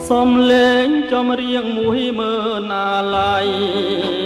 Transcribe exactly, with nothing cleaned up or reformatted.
សំលេងចំរៀងមួយមើលណាឡៃ